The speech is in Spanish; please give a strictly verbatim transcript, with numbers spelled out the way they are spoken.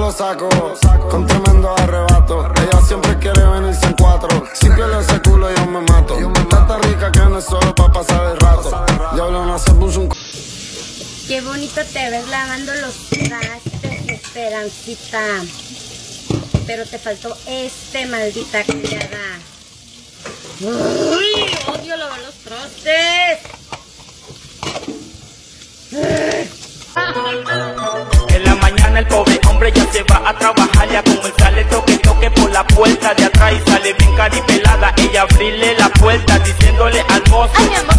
lo saco, con tremendo arrebato. Ella siempre quiere venirse en cuatro. Si pierde ese culo yo me mato. Está tan rica que no es solo pa' pasar el rato. Diablo se puso un... Qué bonito te ves lavando los trastes, Esperancita. Pero te faltó este, maldita criada. ¡Uy! Odio lavar los trastes. En la mañana el pobre hombre ya se va a trabajar. Ya como él sale toque toque por la puerta de atrás y sale bien caripelada. Ella abrirle la puerta diciéndole al mozo: ay, mi amor,